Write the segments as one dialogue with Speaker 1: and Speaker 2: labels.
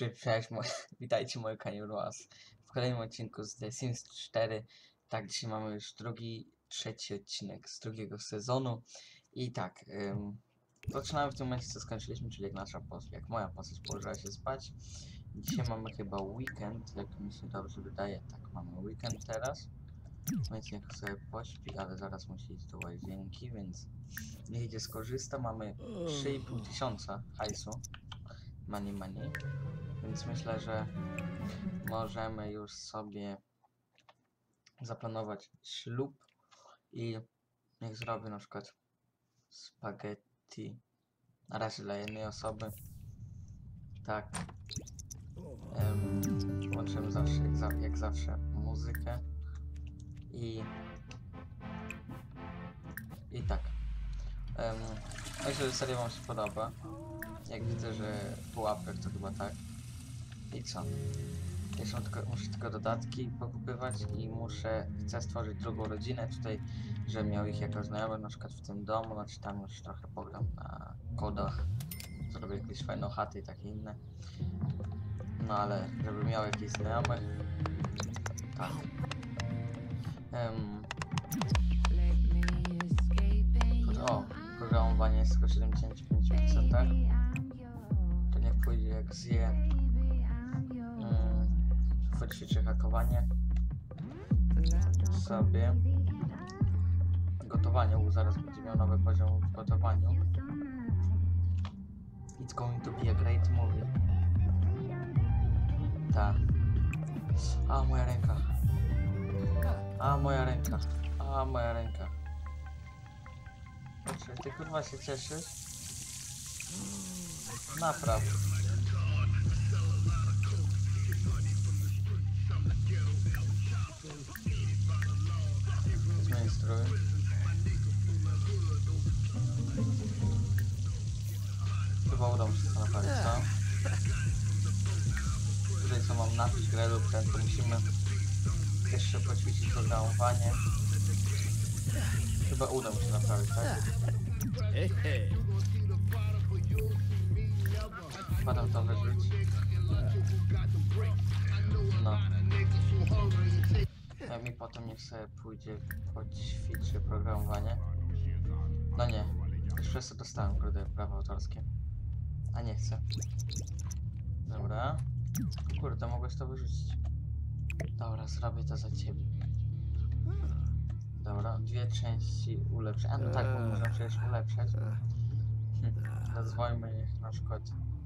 Speaker 1: Cześć, witajcie moi kanioros w kolejnym odcinku z The Sims 4. Tak, dzisiaj mamy już trzeci odcinek z drugiego sezonu. I tak, zaczynamy w tym momencie, co skończyliśmy, czyli jak moja postać położyła się spać. Dzisiaj mamy chyba weekend, jak mi się dobrze wydaje. Tak, mamy weekend teraz. Więc niech sobie pośpi, ale zaraz musi iść do łazienki, więc niech idzie skorzysta. Mamy 3,5 tysiąca hajsu. Money. Więc myślę, że możemy już sobie zaplanować ślub i niech zrobię na przykład spaghetti na razie dla jednej osoby. Tak. Włączymy zawsze, jak zawsze, muzykę i tak. Myślę, że seria wam się podoba. Jak widzę, że pułapek to chyba tak. I co? Jeszcze muszę tylko dodatki pokupywać i chcę stworzyć drugą rodzinę tutaj, żeby miał ich jako znajomych, na przykład w tym domu, znaczy tam już trochę pogram na kodach, zrobię jakieś fajną chatę i takie inne. No ale żeby miał jakichś znajomych, tak. Programowanie jest tylko 75%. To niech pójdzie jak zje. Poćwiczę hakowanie sobie. Gotowanie, zaraz będzie miał nowy poziom w gotowaniu. It's going to be a great movie. Tak. A moja ręka. Czy ty kurwa się cieszysz? Naprawdę. Zmień strój. Chyba uda mi się to naprawić, co? Tutaj co mam napić grę lub ten, to musimy jeszcze poćwiczyć programowanie. Chyba uda mi się naprawić, tak? Potem to wyrzuć. No. Mi potem niech sobie pójdzie, poćwiczy programowanie. No nie. Już przez to dostałem, kurde, prawa autorskie. A nie chcę. Dobra. Kurde, mogłeś to wyrzucić. Dobra, zrobię to za ciebie. Dobra, dwie części ulepszenia. A no tak, bo możemy przecież ulepszać. Nazwijmy ich na przykład.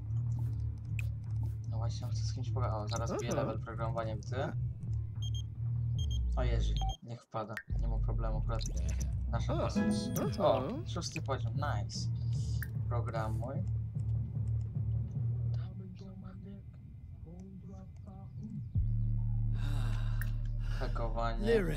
Speaker 1: No właśnie, chcę z kimś pogadać. O, zaraz bije level programowania, widzę. O Jerzy, niech wpada. Nie ma problemu, akurat nasza postać. O, 6. poziom, nice. Programuj. Hakowanie.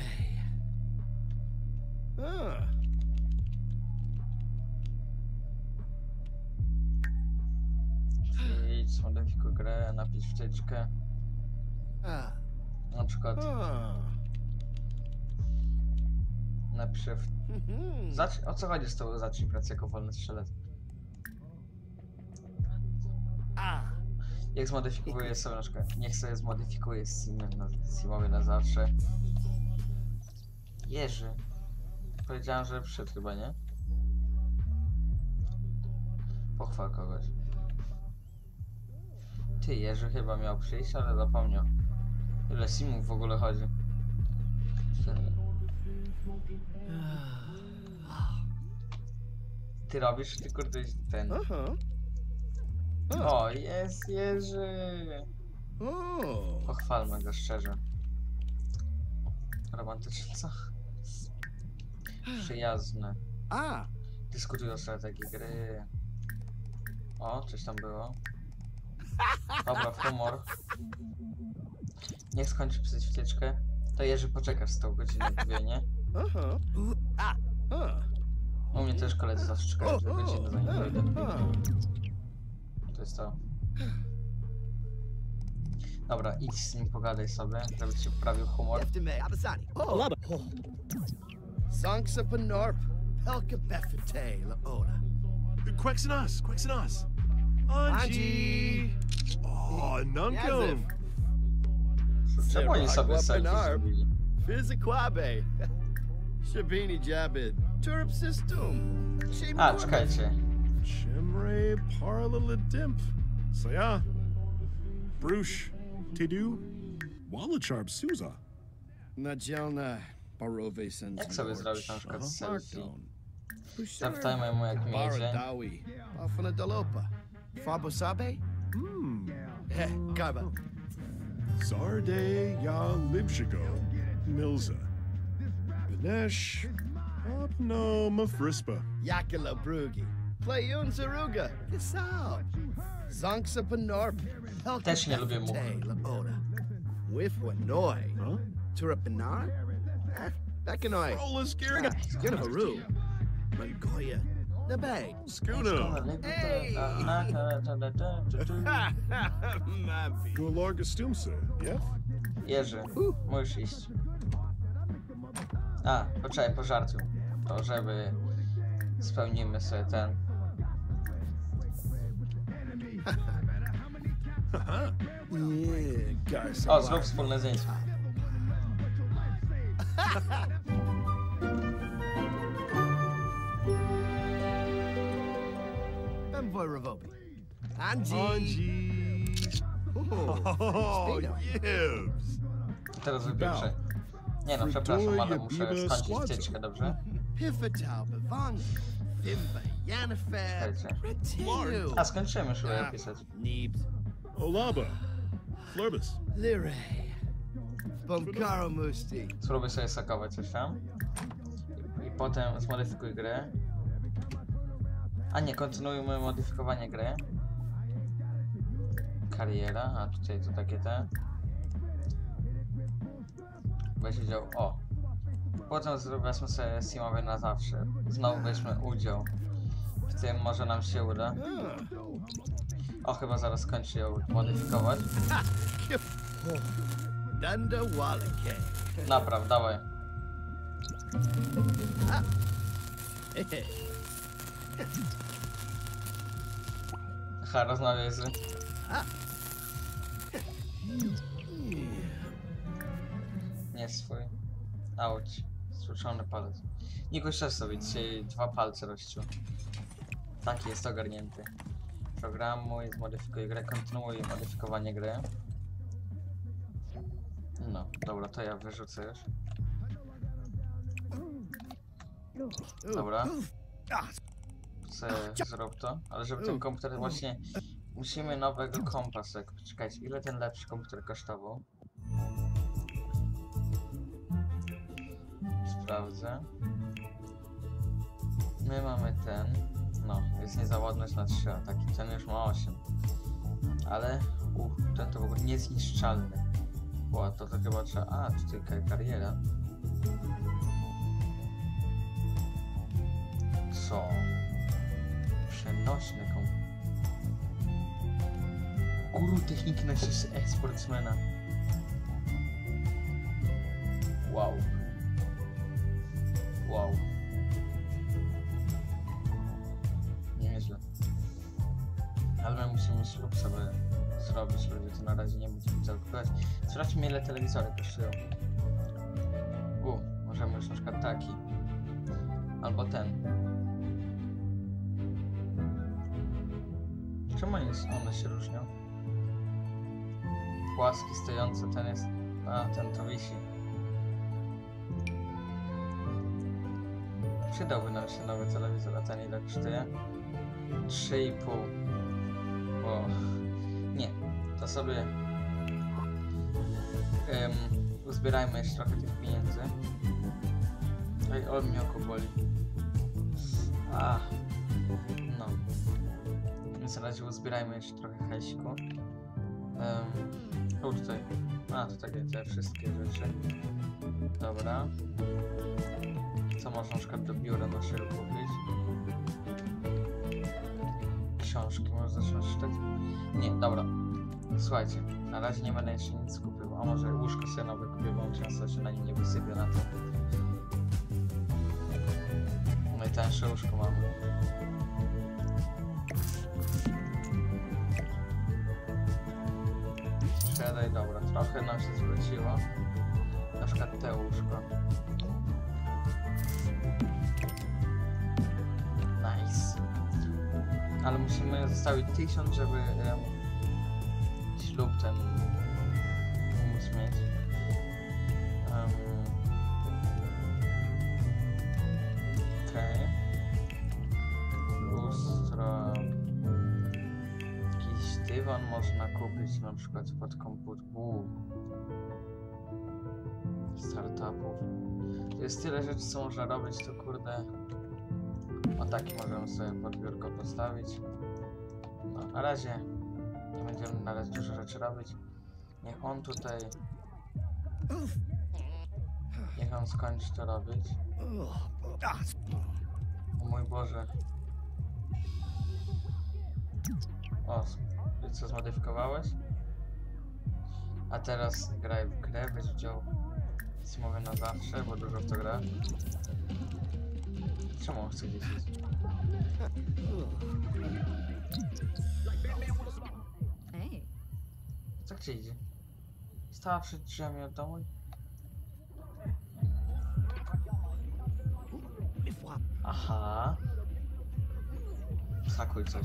Speaker 1: Idź, zmodyfikuj grę, napisz wtyczkę. Na przykład napiszę o co chodzi z tą zacznij pracę jako wolny strzelec? Jak zmodyfikuję sobie na przykład, niech sobie zmodyfikuję Simowie na zawsze. Jerzy. Powiedziałem, że przyszedł chyba, nie? Pochwal kogoś. Ty, Jerzy chyba miał przyjść, ale zapomniał. Ile simów w ogóle chodzi? Ty robisz, ty kurde ten. O, jest Jerzy! Pochwalmy go szczerze. Romantyczny, co? Przyjazny. Dyskutują o strategii gry. O, coś tam było. Dobra, w humor. Niech skończy pisać wtyczkę. To Jerzy poczekasz z tą godzinę, dwie, nie? U mnie też koledzy zawsze czekają 2 godziny, zanim dojdę. To jest to. Dobra, idź z nim pogadaj sobie, żeby ci poprawił humor.
Speaker 2: Anji! Oh, Nunkum!
Speaker 1: Czemu oni sobie selfie zrobili?
Speaker 2: Fizikwabe! Shabini Jabid! Turp System!
Speaker 1: A, czekajcie.
Speaker 3: Chimre Parlalidimp. Saya. Brush. Tidu. Wallacharb Souza.
Speaker 2: Najalna Barove
Speaker 1: Jak sobie zrobić na przykład selfie?
Speaker 2: Zapytajmy
Speaker 1: Zapytajmy mu jak mi jedzie.
Speaker 2: Dawi. Afana Dalopa. Fabo Sabe? Heh, Kaba.
Speaker 3: Zarde Ya Libshigo. Milza. Benesh. Opno Mafrispa.
Speaker 2: Yakila Brugi. Playun Zaruga. Kisao. Zonksa Panorp.
Speaker 1: Też nie lubię much.
Speaker 2: Wifwanoi.
Speaker 3: Huh?
Speaker 2: Turapinar? Bekanoi.
Speaker 3: Rollers gearing up.
Speaker 2: Gunavaru. Mangoya. The Bay.
Speaker 3: Schooner. Gularga Stumsa. Yep.
Speaker 1: Jerzy, możesz iść. A, poczekaj, po żarciu. To żeby spełnimy sobie ten.
Speaker 2: Yeah, guys.
Speaker 1: O, zrób wspólne zdjęcie.
Speaker 2: Envoy Revobi. Anji.
Speaker 3: Anji. Oh, Yibs.
Speaker 1: I teraz wypieprzę. Nie no, przepraszam, ale muszę skończyć ścieżkę, dobrze?
Speaker 2: Pivotal Bavang. Vimba Yanafair.
Speaker 1: Czekajcie.
Speaker 2: Retinu.
Speaker 1: A, skończyłem już chyba pisać.
Speaker 2: Neebs.
Speaker 3: Olaba. Flurbus.
Speaker 2: Lire. Bonkaro Musti.
Speaker 1: Spróbuj sobie sakować coś tam. I potem zmodyfikuj grę. A nie, kontynuujmy modyfikowanie gry. Kariera, a tutaj to takie te. Weź udział, o. Potem wezmę sobie Simowy na zawsze. Znowu weźmy udział. W tym może nam się uda. O, chyba zaraz skończy ją modyfikować.
Speaker 2: Dunda Walake.
Speaker 1: Napraw, dawaj. Ha, rozmawiaj z... Nie swój. Auć. Stłuczony palec. Nikuś też sobie dzisiaj 2 palce rozciął. Taki jest ogarnięty. Programuj, zmodyfikuj grę, kontynuuj modyfikowanie gry. No, dobra, to ja wyrzucę już. Dobra. Zrób to, ale żeby ten komputer właśnie... Musimy nowego kompa sobie kupić. Czekajcie, ile ten lepszy komputer kosztował? Sprawdzę. My mamy ten. No, jest niezawodność na 3 ataki. Ten już ma 8. Ale ten to w ogóle niezniszczalny. Bo to chyba trzeba... A, tutaj kariera. Co? Przenośny komputer. Guru techniki na eksportsmena. Wow. Wow. Nieźle. Ale my musimy ślub sobie zrobić, ludzie, to na razie nie będziemy zakupować. Sprawdźmy, ile telewizory kosztują. Możemy już na przykład taki. Albo ten. Czemu one się różnią? Płaski, stojący, ten jest... A, ten to wisi. Przydałby nam się nowy telewizor, a ten ile kosztuje? 3,5. O, nie, to sobie uzbierajmy jeszcze trochę tych pieniędzy. Ej, o mnie oko boli. No. Więc na razie uzbierajmy jeszcze trochę hajsiku. Tutaj. To takie te wszystkie rzeczy. Dobra. Co można na przykład do biura naszego kupić? Książki można zacząć czytać? Nie, dobra. Słuchajcie, na razie nie będę jeszcze nic kupił. A może łóżko sobie nowe kupię, bo często się na nim nie wysypię na to. Najtańsze łóżko mamy. ale dobra, trochę nam się zwróciło. Na przykład te łóżko. Nice. Ale musimy zostawić 1000, żeby ślub ten móc mieć. Okej. Lustro. Jakiś dywan można kupić na przykład pod komputer. Startupów. Jest tyle rzeczy, co można robić, to kurde. O taki możemy sobie pod biurko postawić. No, na razie nie będziemy na razie dużo rzeczy robić. Niech on tutaj... Niech on skończy to robić. O mój Boże. O, co zmodyfikowałeś? A teraz graj w grę, weź udział. Nic mówię na zawsze, bo dużo w to gra. Czemu on chce gdzieś iść?
Speaker 4: Hey.
Speaker 1: Co gdzie idzie? Stała przed drzwiami od domu? Aha. Sakuj coś.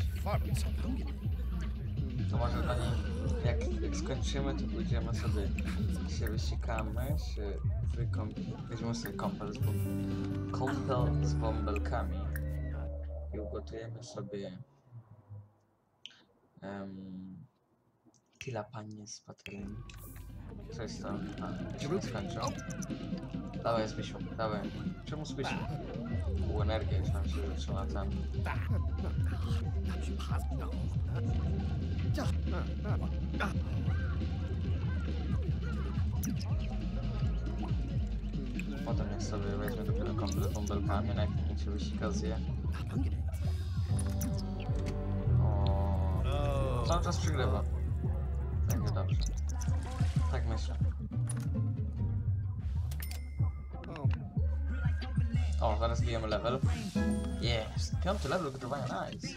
Speaker 1: To może do niej, jak skończymy, to pójdziemy sobie, się wysikamy, się weźmiemy sobie kąpel z bąbelkami i ugotujemy sobie tilapanie z patelni. Co jest to? A, się nie skończył. Dawaj Zbysiu, dawaj. Czemu Zbysiu? Energię już nam się zaczyna ten. Potem jak sobie weźmie dopiero kąpel z bąbelkami, najpierw się wysika zje. O, cały czas przygrywa. Będzie dobrze. Tak myślę. O, zaraz bijemy level. Jest! 5. level grywania, nice!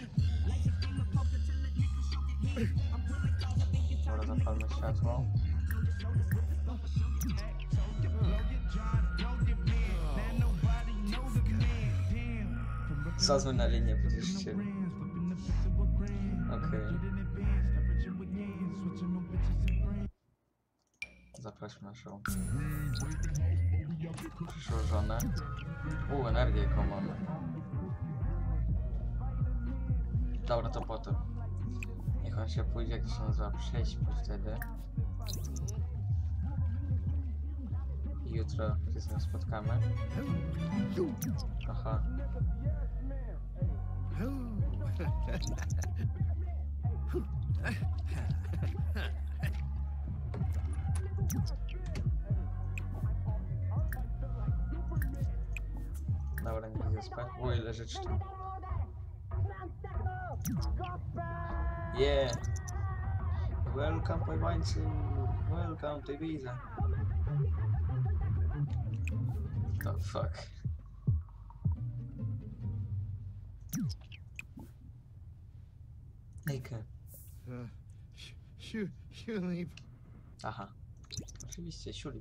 Speaker 1: Dobra, zapalmy światło. Zadzwoń na linię, będziesz się... Okej. Zaprośmy naszą przyszłą żonę. Energię jaką mamy. Dobra, to potem. Niech on się pójdzie, jak to się nazywa, prześpi wtedy. I jutro się z nią spotkamy. Aha. Dobra, nie idzie spać. O, ile rzeczy tam. Yeah! Welcome, pojmańcy! Welcome to Ibiza! Oh, fuck. Nejkę.
Speaker 2: Shulip.
Speaker 1: Aha. Oczywiście, siulip.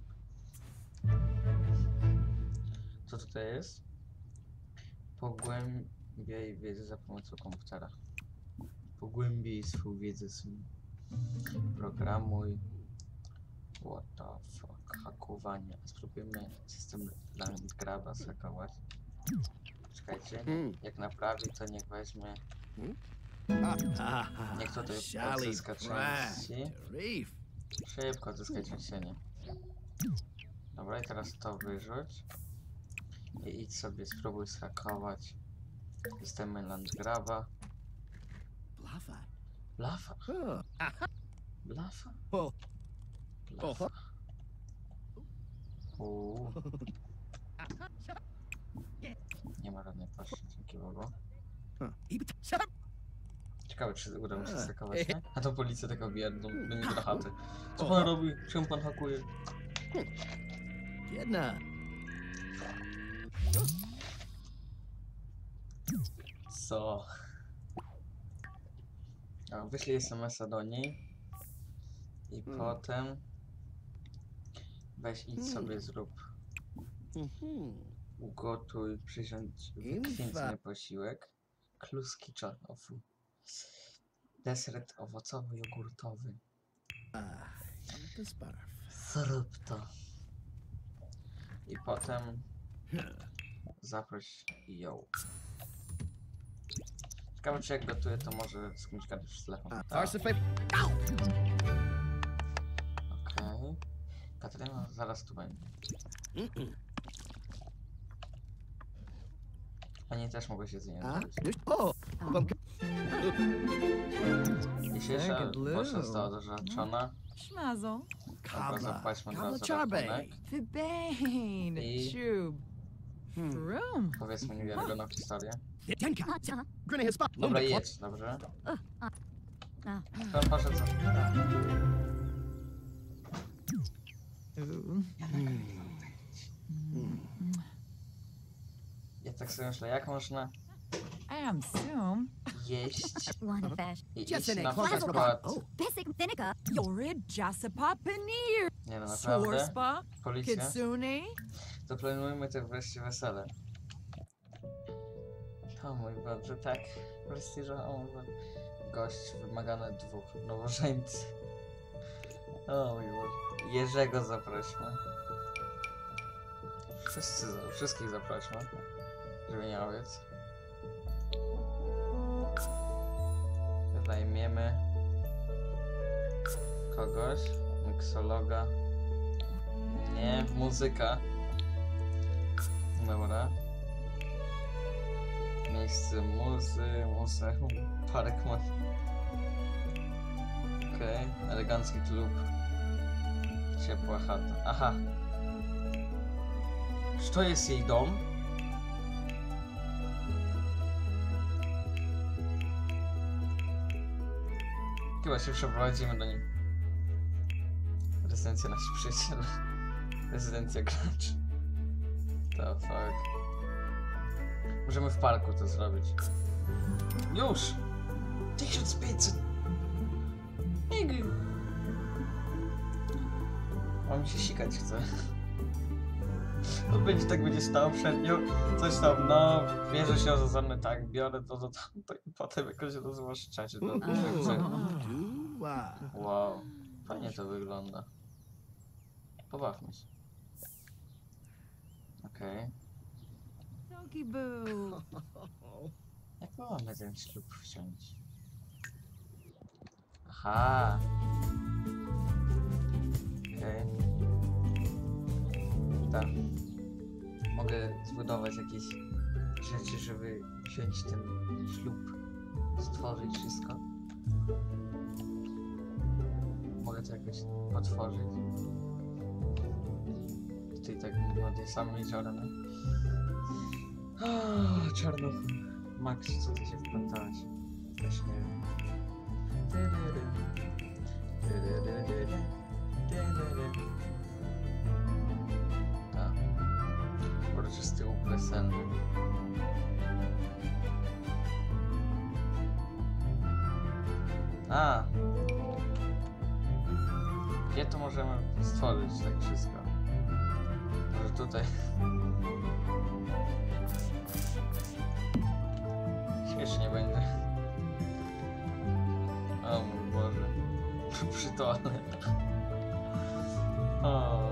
Speaker 1: Co tutaj jest? Pogłębiaj wiedzę za pomocą komputera. Pogłębiaj swą wiedzę. Programuj. What the fuck? Hakowanie. Spróbujmy system Landgraba zhakować. Czekajcie. Jak naprawi, to niech weźmie. Niech tutaj odzyska części. Szybko odzyskaj częścienie. Dobra, i teraz to wyrzuć. I idź sobie, spróbuj zhakować systemy Landgraba.
Speaker 2: Blafa.
Speaker 1: Blafa. Blafa.
Speaker 2: Oh.
Speaker 1: Blafa. Nie ma żadnej patrzeć, dzięki Bogu. Ciekawe, czy uda mi się zhakować, nie? A to policja taka bije do mnie do chaty. Co pan robi? Czemu pan hakuje?
Speaker 2: Jedna.
Speaker 1: Co? A, wyślij SMS-a do niej. I potem weź idź sobie zrób, ugotuj, przysiądź wykwintny posiłek, kluski czarnofu, deser owocowo-jogurtowy.
Speaker 2: This butter.
Speaker 1: Zrób to. I potem zaproś ją. Ciekawe, czy jak gotuję, to może z kimś gadać z telefonu. Tak.
Speaker 2: Parsifal.
Speaker 1: Okej. Kataryna zaraz tu będzie. Pani też mogła się z nią
Speaker 2: Ah,
Speaker 1: zrobić.
Speaker 2: oh,
Speaker 1: Dzisiejsza
Speaker 4: Very good
Speaker 1: poczta
Speaker 4: blue.
Speaker 1: została dorzeczona.
Speaker 4: Schmazel.
Speaker 1: Dobra, zapłaćmy
Speaker 2: Kabla
Speaker 1: za
Speaker 2: Charbay.
Speaker 1: rachunek.
Speaker 4: Vibane.
Speaker 1: I-
Speaker 4: Shub. Room.
Speaker 1: Powiedzmy niewiarygodną historię.
Speaker 2: Tenka. Grenade his spot.
Speaker 1: Dobra, jedz, dobrze? Skąd poszedł?
Speaker 4: Ooh.
Speaker 1: Ja tak sobie myślę, jak można
Speaker 4: I am soon.
Speaker 1: jeść
Speaker 5: One fish.
Speaker 1: i iść
Speaker 2: Jessene,
Speaker 1: na
Speaker 2: Clovis
Speaker 1: przykład...
Speaker 2: Oh,
Speaker 5: Basic vinegar.
Speaker 4: Yorid Jasapa Paneer.
Speaker 1: Nie no, naprawdę?
Speaker 4: Sorspa.
Speaker 1: Policja?
Speaker 4: Kitsune.
Speaker 1: Zaplanujmy to wreszcie wesele. O mój Boże, tak prestiżowo. Gość wymagane 2 nowożeńcy. O mój Boże. Jerzego zaprośmy. Wszystkich zaprośmy. Żeby nie owiec. Wynajmiemy kogoś. Miksologa. Nie, muzyka. Dobra. Miejsce muzeum, park ma... Okej, elegancki klub. Ciepła chata. Aha. Czy to jest jej dom? Chyba się przeprowadzimy do niej. Rezydencja nasi przyjaciele. Rezydencja graczy. The fuck. Możemy w parku to zrobić. Już! 1500! Nigdy! Mam się sikać chce. To będzie tak będzie stało przed nią. Coś tam, no, bierze się o zazony, tak, biorę to i potem jakoś rozłaszczać do chcę.
Speaker 2: Dua.
Speaker 1: Wow, fajnie to wygląda. Pobawmy się. Okej.
Speaker 4: Donkey Boo.
Speaker 1: Jak my mamy ten ślub wziąć? Aha. Okej. Tak. Mogę zbudować jakieś rzeczy, żeby wziąć ten ślub. Stworzyć wszystko. Mogę to jakoś potworzyć. Tutaj tak na tej samej czarnej. Czarnoch. Max, co ty się wplątałeś? Też nie wiem. Tak. Uroczysty łuk weselny. A! Gdzie to możemy stworzyć tak wszystko? Może tutaj? Śmiesznie będzie. O mój Boże. Przy toaletach. O.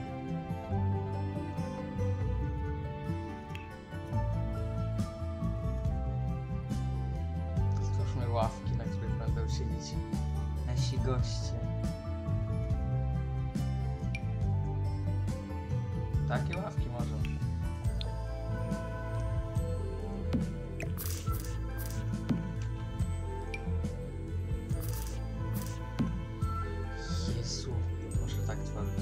Speaker 1: Stwórzmy ławki, na których będą siedzieć nasi goście. Takie ławki może. Jezu, może tak tworzyć.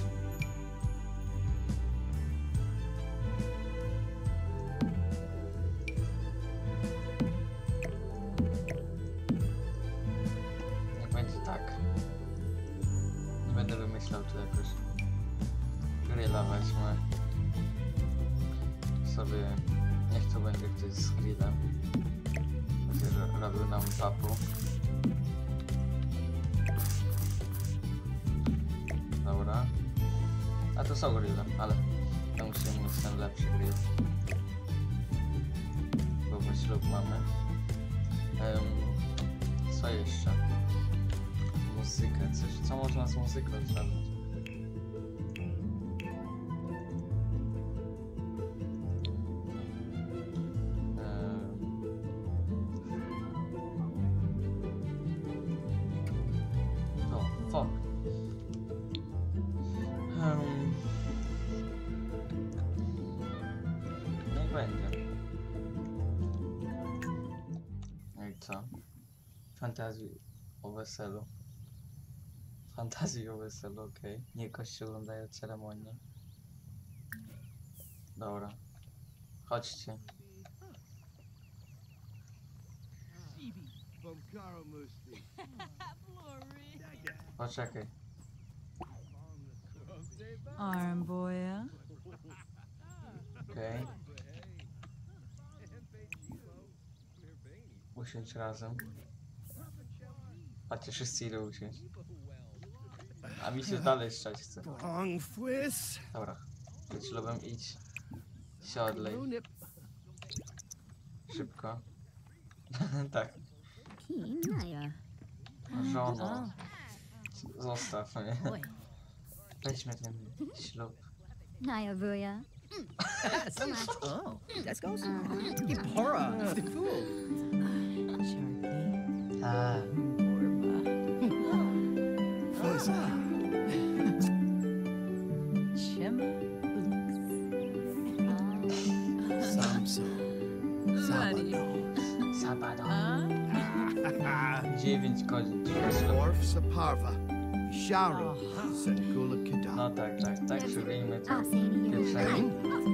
Speaker 1: Niech będzie tak. Nie będę wymyślał tu jakoś. Grilla weźmy. Sobie niech to będzie ktoś z grillem. Będzie robił nam papu. A to są grille, ale to musimy mieć ten lepszy grill. Bo my ślub mamy. Co jeszcze? Muzykę, coś, co można z muzyką zrobić? Fuck. Niech będzie. No i co? Fantazji o weselu. Fantazji o weselu, okej. Nie goście oglądają ceremonię. Dobra. Chodźcie. Poczekaj.
Speaker 4: Armboya.
Speaker 1: Okej. Usiądź razem. Patrzcie, wszyscy idą usiąść. A mi się dalej szczać chce.
Speaker 2: Long fwiss.
Speaker 1: Dobra. Być ślubem idź. Siodlej.
Speaker 2: Nip.
Speaker 1: Szybko. Tak.
Speaker 5: Naya.
Speaker 1: Żono. Zostaw mnie.
Speaker 5: Boy.
Speaker 1: Weźmy ten ślub.
Speaker 5: Naya Vuya.
Speaker 2: Oh, that's goes. Gipora. The fool.
Speaker 4: Sharky.
Speaker 1: Tak.
Speaker 2: Fuzza.
Speaker 4: Chim.
Speaker 2: Samso. Sabado.
Speaker 1: Sabado.
Speaker 4: 'Huh?
Speaker 1: 9 godzin. Ślub.
Speaker 2: Orf Saparva. Sharu. Senkula
Speaker 1: No
Speaker 2: Kida.
Speaker 1: tak, przybijmy to.
Speaker 5: Asani.
Speaker 1: Pierwszego.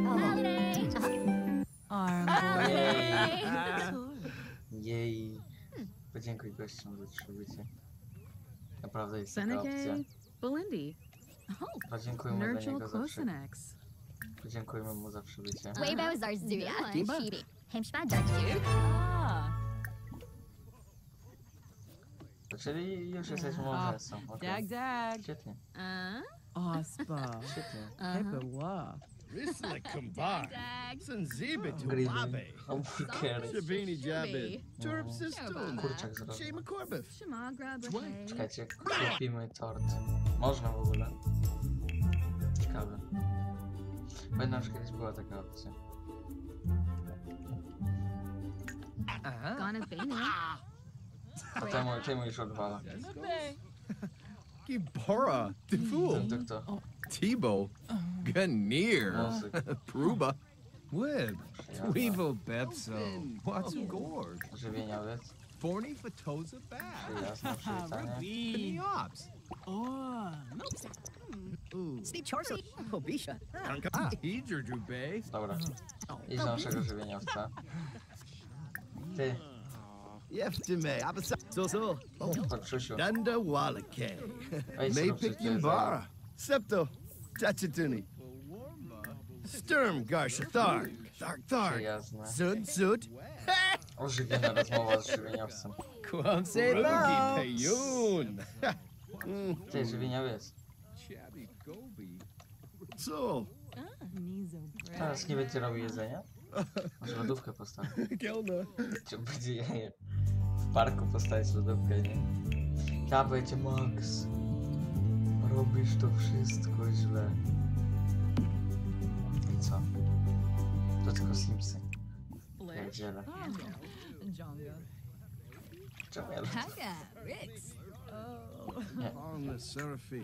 Speaker 4: Armboya.
Speaker 1: Jej. Podziękuj gościom za przybycie. Naprawdę jest taka opcja.
Speaker 6: Seneke, Belindi,
Speaker 1: Podziękujmy dla
Speaker 6: Nurgle
Speaker 1: niego za przybycie.
Speaker 6: Closenex.
Speaker 1: Podziękujmy mu za przybycie.
Speaker 5: Weibo Zarzuya.
Speaker 2: Diba?
Speaker 5: Shibi. Hemshpa Darkju.
Speaker 4: Ah.
Speaker 1: Czyli już jesteśmy małżeństwem.
Speaker 4: Dag dag.
Speaker 1: Świetnie,
Speaker 4: Ospa.
Speaker 1: świetnie.
Speaker 4: Hepewa.
Speaker 2: Risla Kumbar. Sanziba
Speaker 1: Grilling,
Speaker 2: Tuabe.
Speaker 1: hamburgery.
Speaker 2: Shabini Jabit. Turb Sistun.
Speaker 1: Kurczak zrobił.
Speaker 2: Shema Corbeth.
Speaker 1: Czekajcie, kupimy tort. Można w ogóle. Ciekawe. Pamiętam, że kiedyś była taka opcja.
Speaker 6: Gonna Bane.
Speaker 1: A temu już odwala.
Speaker 2: Gipora. The fool.
Speaker 1: Ten to kto?
Speaker 2: Tebow. Ganir.
Speaker 1: Muzyk.
Speaker 2: Pruba. Wib.
Speaker 1: Przyjazna.
Speaker 2: Weevil Bepso. Watsu Gorg.
Speaker 1: Żywieniowiec.
Speaker 2: Forny Fatoza Bad.
Speaker 1: Przyjazne przywitanie.
Speaker 2: Peniops.
Speaker 4: Oh.
Speaker 2: Ooh.
Speaker 7: Steve Chorso. Pobisha.
Speaker 2: Ah, Hedger Dubé.
Speaker 1: Dobra. Idź do naszego żywieniowca. Ty,
Speaker 2: Yeftime. Abasa. So.
Speaker 1: chodź Krzysiu.
Speaker 2: Danda Walake.
Speaker 1: Wejdź
Speaker 2: May
Speaker 1: zrób coś
Speaker 2: Pikin
Speaker 1: tutaj
Speaker 2: Bara. Septo. Tachatuni. Sturm Garsha Thark. Thark.
Speaker 1: przyjazne.
Speaker 2: Zud.
Speaker 1: Ożywiona rozmowa z żywieniowcem.
Speaker 2: Kwam se Rugi Payun.
Speaker 1: Ty, żywieniowiec.
Speaker 2: So.
Speaker 4: Nizo bread.
Speaker 1: Teraz nie będzie robił jedzenia? Może lodówkę postawić.
Speaker 2: Gelna.
Speaker 1: Czy będzie jaje? W parku postawić lodówkę, nie? Ja będzie Max. Robisz to wszystko źle. I co? To tylko Simsy. Pierdziele.
Speaker 4: Jonga.
Speaker 1: Czemu ja
Speaker 5: Haga. Rix.
Speaker 2: On the Seraphi.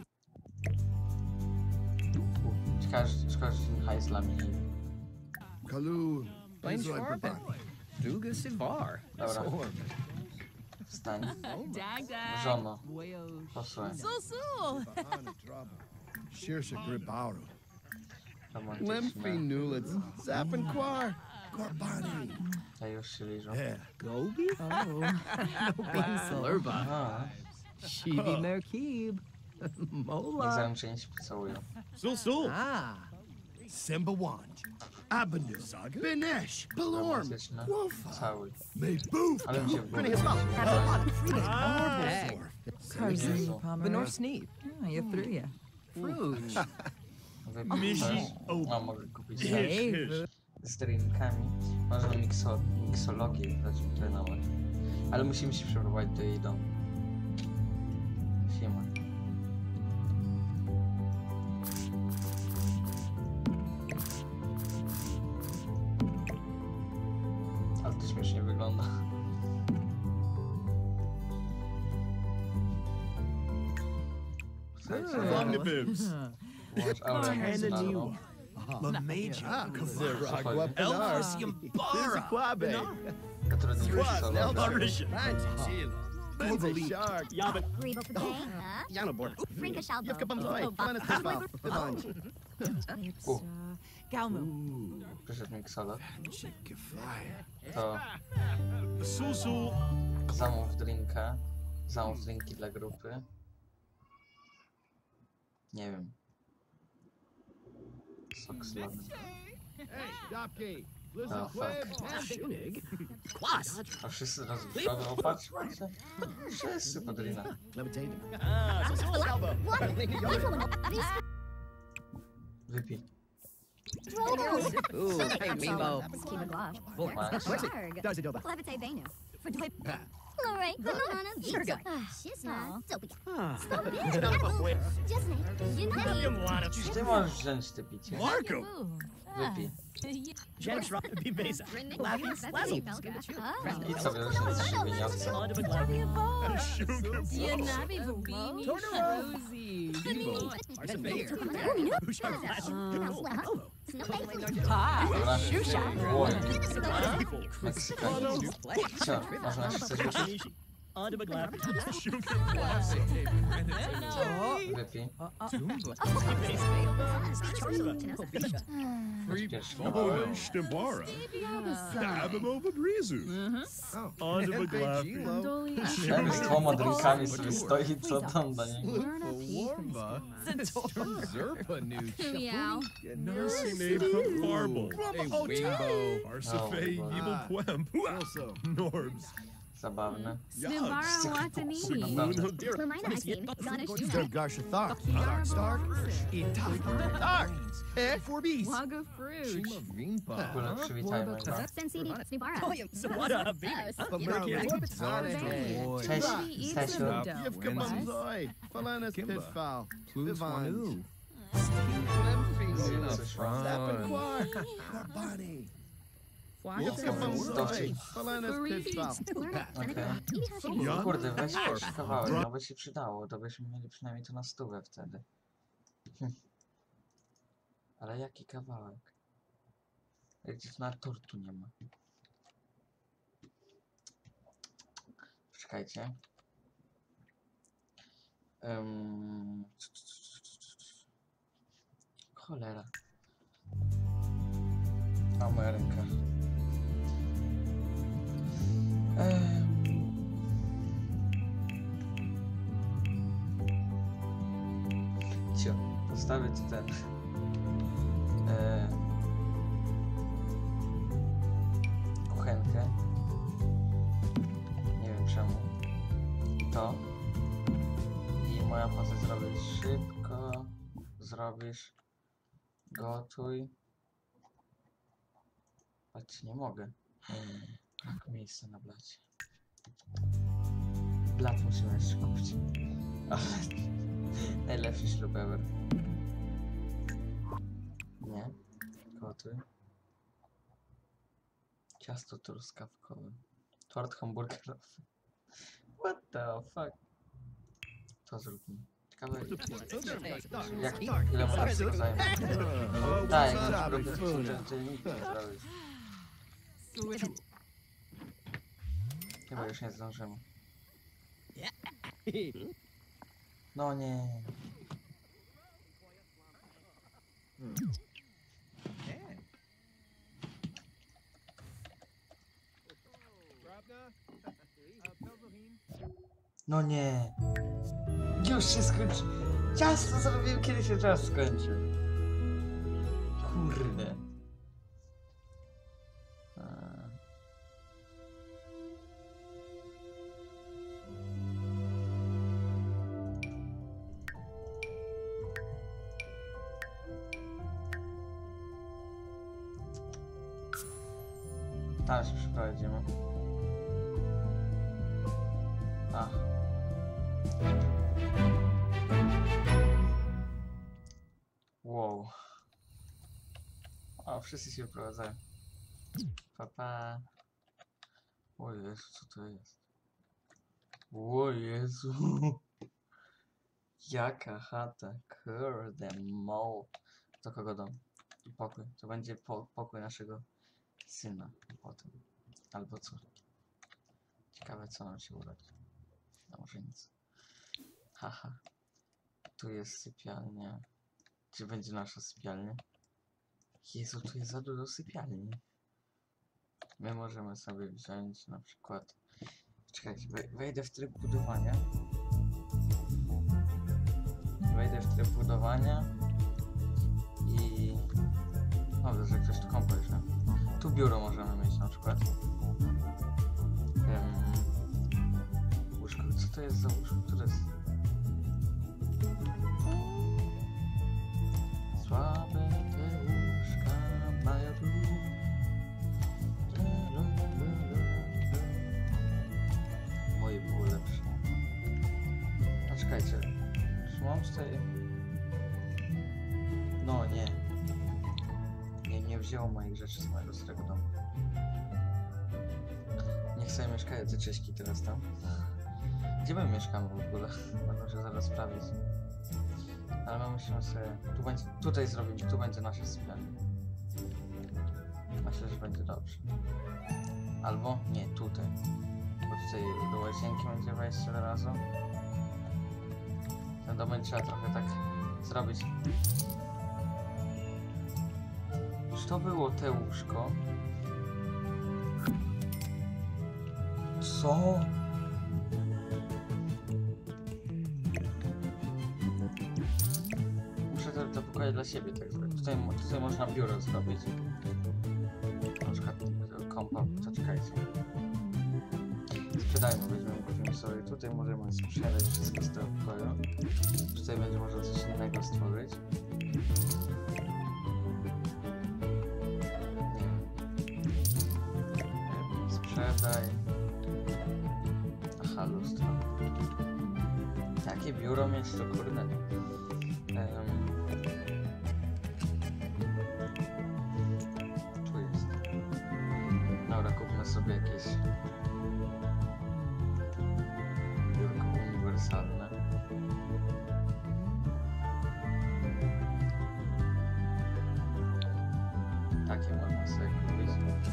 Speaker 1: Szkoda, że ten hajs dla mnie nie.
Speaker 2: Kalu.
Speaker 7: Plain
Speaker 2: Zoy
Speaker 7: Sharpen.
Speaker 2: Papa.
Speaker 7: Duga Sivar.
Speaker 1: Dobra. Wstań.
Speaker 4: Dag dag.
Speaker 1: Żono,
Speaker 4: Boyo.
Speaker 1: posłuchaj.
Speaker 4: So.
Speaker 2: Shirsha Gribaru. Lemfi
Speaker 1: Romantyczne.
Speaker 2: Nulitz. Zappen Quar. Corbani.
Speaker 1: Ja już się liżą.
Speaker 2: Yeah.
Speaker 7: Gobi?
Speaker 4: Pencil.
Speaker 7: Lurba.
Speaker 1: A,
Speaker 7: Shibi Merkib.
Speaker 1: niech
Speaker 7: Mola.
Speaker 1: zaręczyni się pocałują.
Speaker 3: Sul.
Speaker 7: Ah.
Speaker 2: Simba Wand. Abanu. Binesh. Belorm.
Speaker 1: Romantyczne.
Speaker 2: Quofa.
Speaker 1: Całuj.
Speaker 2: May Boof.
Speaker 1: Ale mi się w
Speaker 2: Grinny
Speaker 1: głowie
Speaker 2: his mouth.
Speaker 1: mieści.
Speaker 7: Hey.
Speaker 4: Carzine
Speaker 1: Jezu.
Speaker 4: Pomeroy.
Speaker 7: Benor Sneep.
Speaker 4: Ah, you threw ya.
Speaker 7: Fruge.
Speaker 1: wypić też. No, mogę kupić też.
Speaker 3: Hish.
Speaker 1: Z drinkami. Możemy miksologię dać trenować. Ale musimy się przeprowadzić do jej domu. Siema. Ale to śmiesznie wygląda. Słuchajcie,
Speaker 3: Omnibibs.
Speaker 1: włącz aurę emocjonalną.
Speaker 2: Lamaja. Zeragua
Speaker 1: Przechodzi.
Speaker 2: Pinar. Zizikwabe.
Speaker 1: Trudniejszy solo.
Speaker 2: Barisha. Benze Shark.
Speaker 5: Rebo Pagay.
Speaker 2: Yanabor.
Speaker 5: Frinka Shalbo.
Speaker 2: Yevkabamzoi. Planet Pisval. Divanj.
Speaker 4: Galmo.
Speaker 1: Przyszedł miksolog. To
Speaker 3: Susu.
Speaker 1: zamów drinka. Zamów drinki dla grupy. Nie wiem. Sok z lodem.
Speaker 2: Hey, Dopke.
Speaker 1: Oh, fuck.
Speaker 7: Shunig. Kwas.
Speaker 1: A wszyscy razem w przodu, opatrz, patrzcie. Wszyscy pod rina.
Speaker 2: Levitating.
Speaker 1: Wypij.
Speaker 7: Ooh, hey, Mimo.
Speaker 5: Skiba Glosh.
Speaker 1: Max.
Speaker 5: Arg.
Speaker 2: Does it do that?
Speaker 5: Levite Benu. For Doi. Lore. Banana.
Speaker 7: Sherga.
Speaker 5: Shizna. Dopia.
Speaker 7: Ah.
Speaker 5: Just name. You know.
Speaker 1: Ty możesz wziąć te picie.
Speaker 3: Marco.
Speaker 1: Wypij.
Speaker 6: Janet Rock be Beza. Laughing Slazzle.
Speaker 1: I co, bierzesz się z szybieniowca?
Speaker 4: Yanabi Bubini Cozy.
Speaker 1: Dobra,
Speaker 4: Shusha.
Speaker 1: Łoń. Meksykanin. Co, można się coś wypić? Wypij. Weź pierwszy kawałek.
Speaker 3: Stimbara. Abimova Brizu. On the McLaughlin.
Speaker 1: Ten z dwoma drinkami sobie stoi, co tam do niego?
Speaker 2: Warma. Zerpa new.
Speaker 4: Meow.
Speaker 3: Nursing from Farble.
Speaker 2: Hey, Wingbo.
Speaker 3: Arsafe,
Speaker 1: Oh,
Speaker 3: Evil Quemp.
Speaker 2: Also.
Speaker 3: Norbs.
Speaker 1: Zabawne.
Speaker 4: Snibara Watani.
Speaker 5: Lumina Hakim. Gonish
Speaker 2: Still
Speaker 5: Juna.
Speaker 2: Garsha Thark. Dark Stark. Dark. Eh, 4Bs.
Speaker 4: Wago Fruit.
Speaker 2: Shima Vingpa.
Speaker 1: Kule, przywitajmy go.
Speaker 5: Sensidi. Snibara.
Speaker 6: What a baby.
Speaker 1: Cześć, Stasiu.
Speaker 2: Yevka Bamzoi. Falanas
Speaker 7: Kimba.
Speaker 2: Pitfall.
Speaker 7: Plus
Speaker 2: Divanj.
Speaker 7: one.
Speaker 1: Coś wam.
Speaker 2: Zapenquar. Corbani. Yevka Bamzoi. Falanas Pitfall.
Speaker 1: Okej. No kurde, weź pierwszy kawałek, no by się przydało, to byśmy mieli przynajmniej to na stówę wtedy. Ale jaki kawałek? Gdzieś na tortu nie ma. Czekajcie. Cholera. A moja ręka. Cio, postawię tu ten. Kuchenkę. Nie wiem czemu. To. I moja poza zrobić szybko. Zrobisz. Gotuj. Patrzcie, nie mogę. Brak miejsca na blacie. Blat musimy jeszcze kupić. Ale najlepszy ślub ever. Nie. Gotuj. Ciasto truskawkowe. Tort hamburgerowy. What the fuck? To zróbmy. Ciekawe, ile można się zajmie. Tak, jak to nic nie zrobić. Chyba już nie zdążymy. No nie. No nie. Już się skończy. Ciasto zrobiłem, kiedy się czas skończył. Kurde. Tam się przeprowadzimy. Ach. Wow. O, wszyscy się wyprowadzają. Pa. O Jezu, co to jest? O Jezu. Jaka chata. Kurde, mol. Do kogo dom? Pokój. To będzie pokój naszego syna potem. Albo co? Ciekawe, co nam się urodzi. No może nic. Haha. Tu jest sypialnia. Gdzie będzie nasza sypialnia? Jezu, tu jest za dużo sypialni. My możemy sobie wziąć na przykład... Czekajcie, wejdę w tryb budowania. I... Dobrze, że ktoś tu kąpał już, nie? Tu biuro możemy mieć na przykład. Łóżko, co to jest za łóżko? Co to jest? Słabe te łóżka mają tu. Moje było lepsze. A czekajcie, czy mam tutaj... No nie. Nie wzięło moich rzeczy z mojego starego domu. Niech sobie mieszkają te Cześki teraz tam. Gdzie my mieszkamy w ogóle? Będę się zaraz sprawdzić. Ale my musimy sobie... Tutaj zrobimy, tu będzie nasza sypialnia. Myślę, że będzie dobrze. Albo nie, tutaj. Bo tutaj do łazienki będzie wejście od razu. Ten dom trzeba trochę tak zrobić. Czy to było te łóżko? Co? Muszę te pokoje dla siebie tak zrobić. Tutaj można biuro zrobić. Na przykład kompa, to czekajcie. Sprzedajmy, weźmiemy sobie. Tutaj możemy sprzedać wszystko z tego pokoju. Tutaj będzie można coś innego stworzyć. Sprzedaj. Aha, lustro. Takie biuro mieć to kurde. Tu jest. Dobra, kupmy sobie jakieś biurko uniwersalne. Takie można sobie kupić.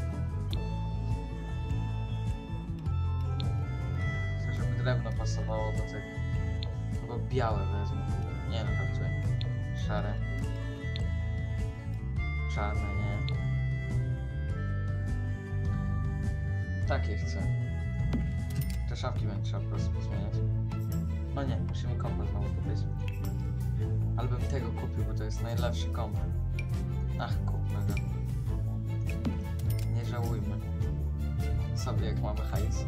Speaker 1: Drewno pasowało do tego. Chyba białe wezmę. Nie no, żartuję. Szare. Czarne, nie. Takie chcę. Te szafki będzie trzeba po prostu zmieniać. No nie, musimy kompa znowu kupić. Albym tego kupił, bo to jest najlepszy komp. Ach, kupmy go. Nie żałujmy. Sobie jak mamy hajs.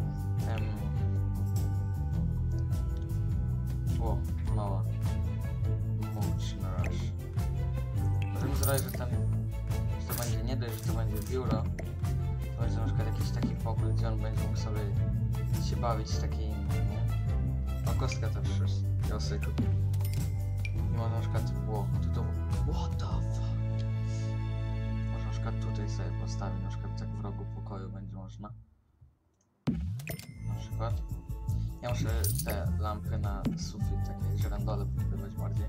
Speaker 1: O, mała. Motion Rush. Możemy zrobić, że to będzie nie dość, że to będzie biuro. To będzie na przykład jakiś taki pokój, gdzie on będzie mógł sobie się bawić z takiej innej, nie? O, kostka też jest. Ja sobie kupię. I można na przykład... What the fuck? Można na przykład tutaj sobie postawić, na przykład tak w rogu pokoju będzie można. Na przykład. Ja muszę te lampy na sufit, takie żyrandole podpływać bardziej.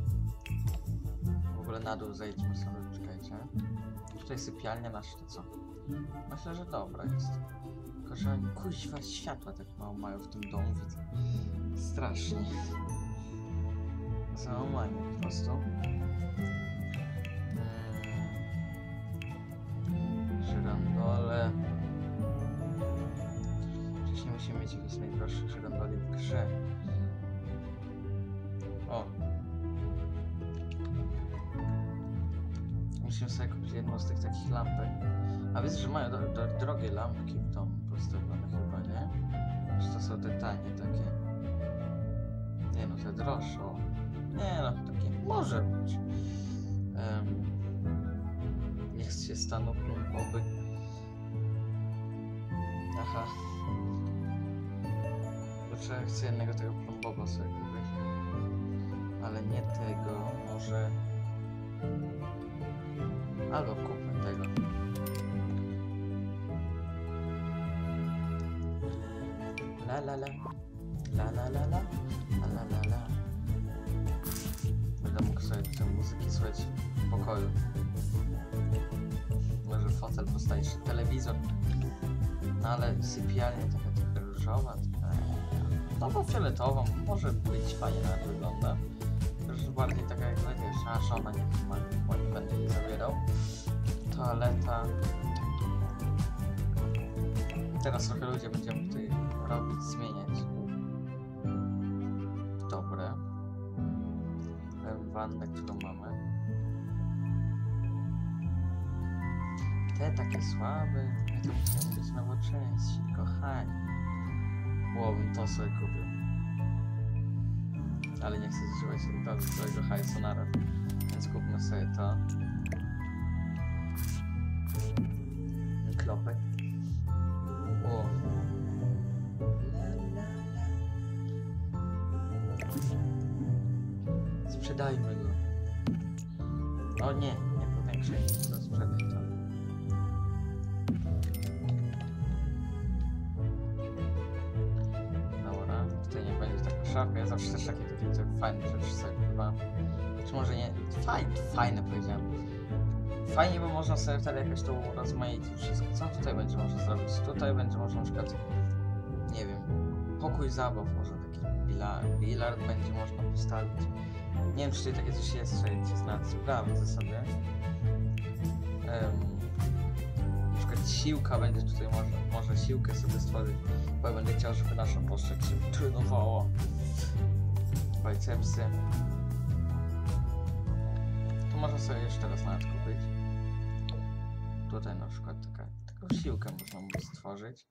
Speaker 1: W ogóle na dół zejdźmy sobie, czekajcie. Tutaj sypialnia nasza, to co? Myślę, że dobra jest. Tylko, że oni kuźwa światła tak mało mają w tym domu, widzę. Strasznie. Załamanie po prostu. Żyrandole. Wcześniej musimy mieć jakieś najdroższe żyrandoli w grze. O! Musimy sobie kupić jedną z tych takich lampek. A wiesz, że mają drogie lampki w domu postawione chyba, nie? Czy to są te tanie takie? Nie no, te droższe. O. Nie no, takie może być. Niech się staną plumbowy. Aha. Kurczę, chcę jednego tego plomboba sobie kupić. Ale nie tego, może... Albo kupmy tego. La la la. La la la la. La la la la. Będę mógł sobie tę muzyki słuchać w pokoju. Może fotel postawić, telewizor. No ale sypialnia taka trochę różowa. No bo fioletową, może być fajnie nawet wygląda. Już bardziej taka jak wiesz, a żona niech ma, bo nie będę jej zabierał. Toaleta. Teraz trochę ludzie będziemy tutaj robić, zmieniać. Dobre. Wannę, którą mamy. Te takie słabe, to musimy być nowoczesni, kochani. Byłbym to sobie kupił. Ale nie chcę zużywać całego hajsu naraz. Więc kupmy sobie to. Klopek. O. Sprzedajmy go. O nie, nie powiększaj, to sprzedaj to. Dobra, tutaj nie będzie taka szafka, ja zawsze też takie fajne rzeczy sobie kupowałem. Czy może nie, fajne powiedziałem. Fajnie, bo można sobie wtedy jakoś to urozmaicić wszystko. Co tutaj będzie można zrobić? Tutaj będzie można na przykład, nie wiem, pokój zabaw, może taki bilard będzie można postawić. Nie wiem, czy tutaj takie coś jest, czy znać, sprawdzę sobie. Na przykład siłka będzie tutaj, może siłkę sobie stworzyć, bo ja będę chciał, żeby nasza postać się trenowała. Bicepsy. To można sobie jeszcze teraz nawet kupić. Tutaj na przykład taką siłkę można by stworzyć.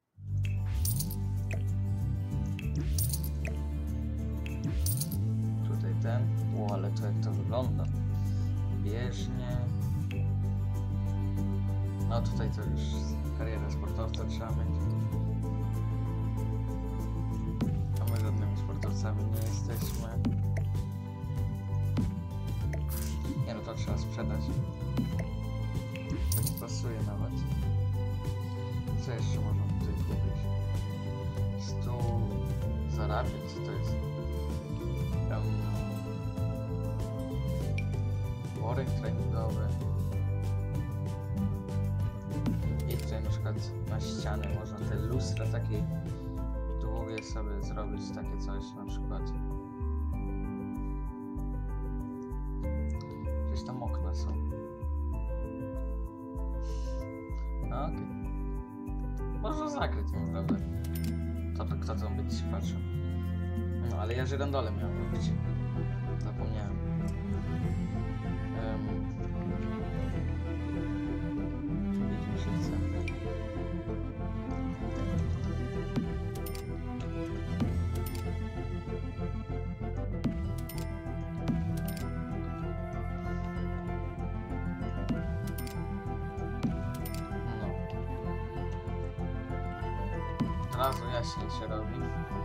Speaker 1: Tutaj ten. O, ale to jak to wygląda. Bieżnie. No tutaj to już karierę sportowca trzeba mieć. A my żadnymi sportowcami nie jesteśmy. Nie no, to trzeba sprzedać. To nie pasuje nawet. Co jeszcze można tutaj kupić? Stół zarabiać, co to jest? Worek treningowy. I tutaj na przykład na ścianę można te lustra takie długie sobie zrobić, takie coś na przykład. Gdzieś tam okna są. No, okej. Można zakryć, naprawdę. Kto tam będzie się patrzył? No, ale ja żyrandole miałem robić. Zapomniałem. Widzimy się chce. Od razu jaśniej się robi.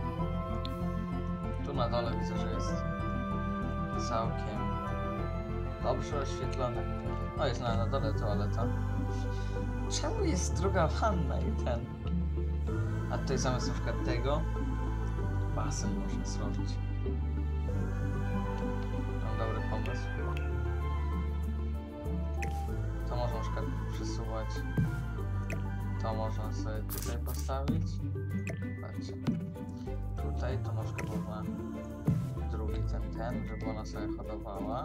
Speaker 1: Tu na dole widzę, że jest całkiem dobrze oświetlone. O, jest na dole toaleta. Czemu jest druga wanna i ten? A tutaj zamiast na przykład tego basen można zrobić. Mam dobry pomysł. To można na przykład przesuwać. To można sobie tutaj postawić. Patrzcie. Tutaj to na przykład można drugi ten, żeby ona sobie hodowała.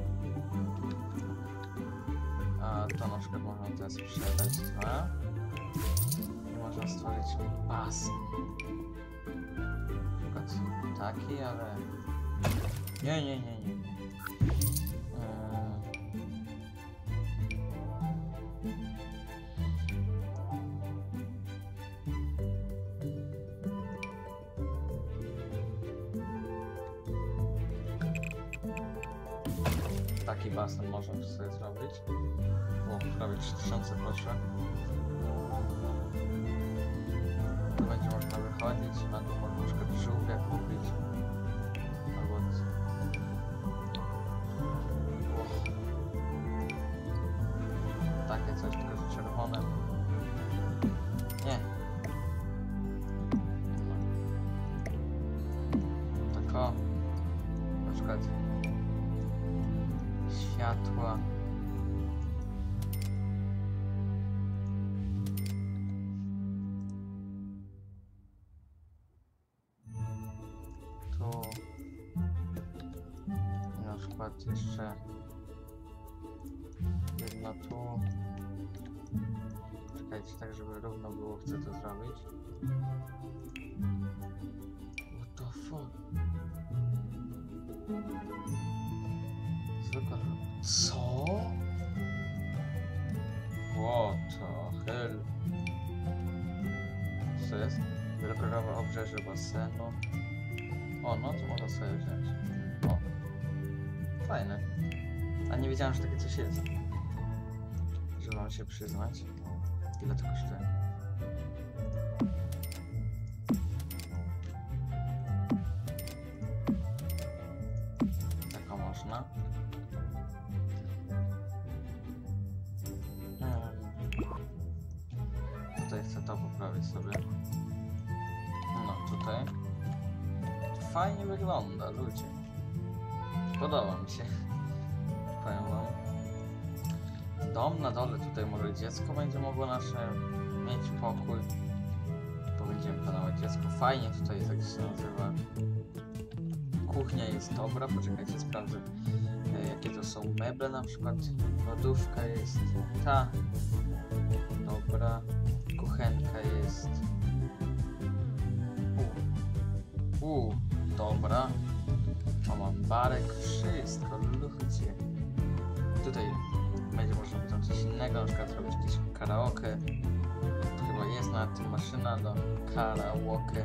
Speaker 1: A to na przykład można teraz sprzedać dwa. I można stworzyć basen. Na przykład taki, ale... Nie. Taki basen można sobie zrobić. O, prawie 3000 proszę. Tu będzie można wychodzić, na dół można na przykład żółwia kupić. Albo... Takie coś, tylko że czerwone. Nie. Tak o. Na przykład światła. Tu. I na przykład jeszcze jedno tu. Czekajcie, tak żeby równo było, chcę to zrobić. What the fuck? Zwykła... Co? What the hell? Co jest? Wielokrogowe obrzeże basenu. O, no to można sobie wziąć. O. Fajne. A nie wiedziałem, że takie coś jest. Żeby wam się przyznać. Ile to kosztuje? Taką można. Tutaj chcę to poprawić sobie. No tutaj. Fajnie wygląda, ludzie. Podoba mi się. Powiem wam. Dom na dole, tutaj może dziecko będzie mogło nasze mieć pokój. To będziemy planować dziecko. Fajnie tutaj jest, jak się nazywa. Kuchnia jest dobra, poczekajcie, sprawdzę jakie to są meble, na przykład lodówka jest ta. Dobra. Kuchenka jest. Dobra. O, mam barek, wszystko, ludzie. Tutaj będzie można potem coś innego, na przykład zrobić jakieś karaoke. Chyba jest na tym maszyna do karaoke.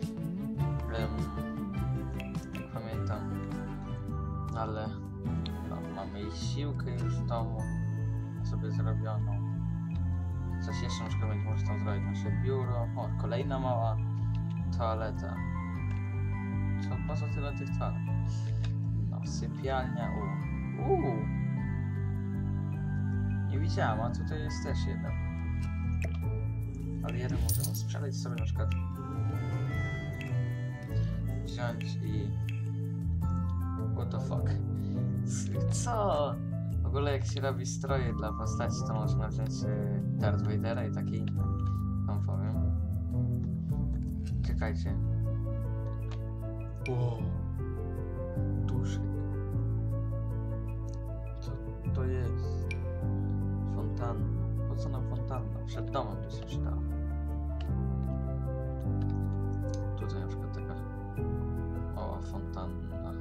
Speaker 1: Pamiętam. Ale no, mamy i siłkę już w domu sobie zrobioną. Coś jeszcze na przykład będzie można tam zrobić nasze biuro. O, kolejna mała toaleta. Po co tyle tych toalet? No, sypialnia. Nie widziałam, a tutaj jest też jeden. Ale jeden możemy sprzedać sobie na przykład. Wziąć i... What the fuck? Co? W ogóle jak się robi stroje dla postaci, to można wziąć Darth Vadera i takie inne. Wam powiem. Czekajcie. Wow. Duszek. Co to jest? Fontanna. Po co nam fontanna? Przed domem by się przydała. Tutaj na przykład taka... O, fontanna.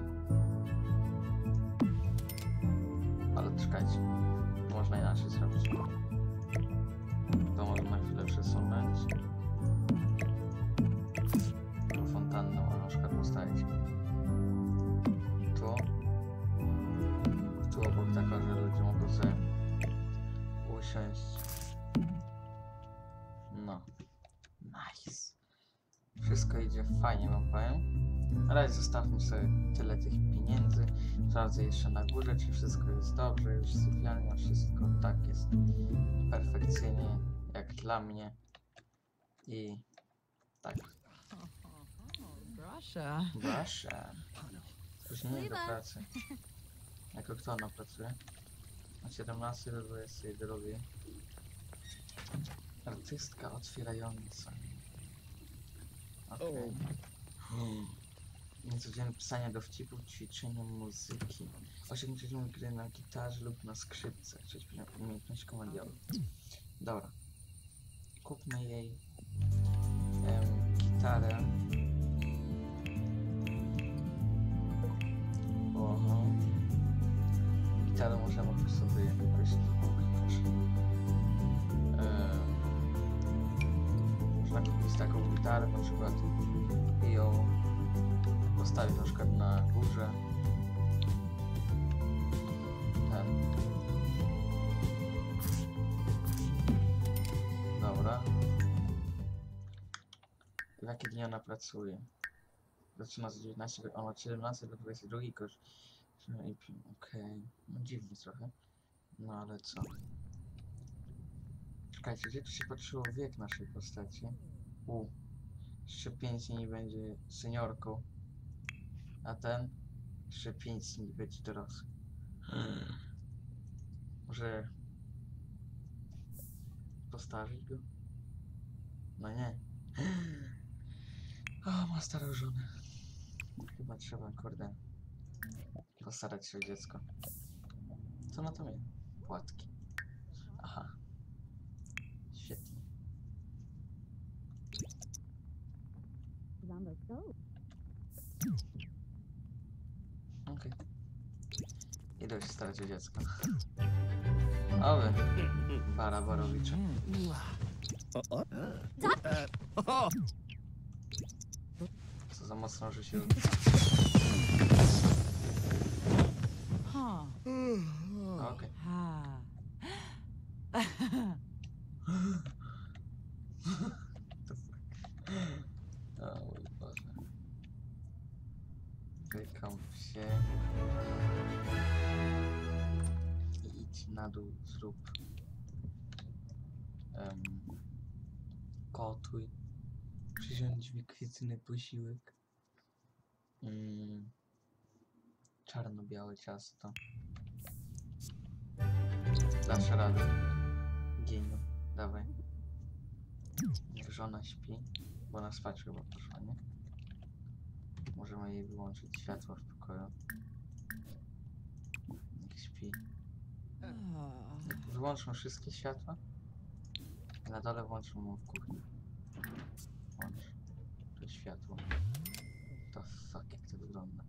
Speaker 1: Ale czekajcie. Można inaczej zrobić. To może na chwilę przesunąć. Fontannę można na przykład postawić tu obok, taka, że ludzie mogą sobie usiąść. No, nice. Wszystko idzie fajnie, wam powiem. Na razie zostawmy sobie tyle tych pieniędzy. Sprawdzę jeszcze na górze, czy wszystko jest dobrze. Już sypialnia, wszystko tak jest perfekcyjnie, jak dla mnie. I tak. Proszę. Spóźnienie do pracy. Jako kto ona pracuje? Od 17 do 22. Artystka otwierająca. Okej. Niecodzienne pisanie dowcipów, ćwiczenie muzyki. 8 godzin gry na gitarze lub na skrzypce. 6 umiejętności komandiowej. Dobra. Kupmy jej gitarę. Oho. Gitarę możemy sobie jakoś można kupić taką gitarę na przykład i ją postawić na przykład na górze. Dobra. jakie dni ona pracuje. Zaczyna z 19, on od 17 do 22, kosz... Okej, no dziwnie trochę. No ale co? Czekajcie, gdzie tu się patrzyło wiek naszej postaci? Jeszcze 5 dni będzie seniorką. A ten? Jeszcze 5 dni będzie dorosły. Może... postarzyć go? No nie. O, ma starą żonę. Chyba trzeba, kurde, postarać się o dziecko. Co na to mnie? Płatki. Aha. Świetnie. Okej. Idę się starać o dziecko. O wy, Baraborowicz. Co za mocno, że się... Okej. O mój Boże. Wykąp się. I idź na dół, zrób. Gotuj. Przyrządź wykwiecony posiłek. Czarno-białe ciasto. Dasz radę. Geniu. Dawaj. Niech żona śpi, bo na spać chyba poszła, nie? Możemy jej wyłączyć światło w pokoju. Niech śpi. Wyłączmy wszystkie światła. I na dole włączmy mu w kuchni. Włącz. To światło. To fuck, jak to wygląda.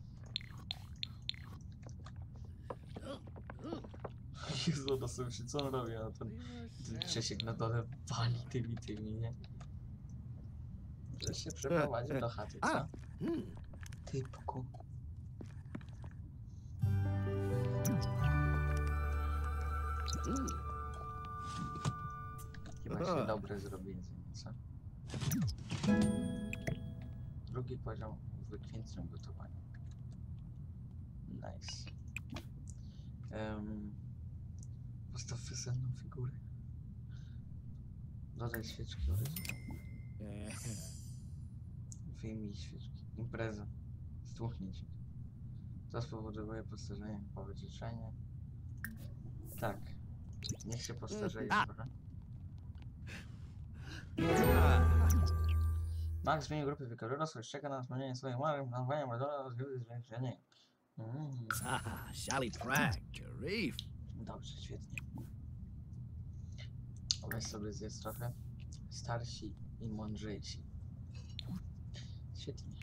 Speaker 1: Jezu, no sobie się, co on robi, a ten Czesiek na dole wali tymi, nie? Że się przeprowadził do chaty, co? Typku. Chyba się dobre zrobi jedzenie, co? Drugi poziom w wykwintnym gotowaniu. Nice. Postaw wiosenną figurę. Dodaj świeczki Wyjmij świeczki. Impreza. Stłuchnięcie. To spowoduje postarzenie, powyciszenie. Tak. Niech się postarzeje trochę. Max zmienił grupy wiekorodosłych, czeka na spełnienie swoich marzeń, planowania Madonna, zwiększenie.
Speaker 6: Sally Prag, Jarif.
Speaker 1: Dobrze, świetnie. Weź sobie zjedz trochę. Starsi i mądrzejsi. Świetnie.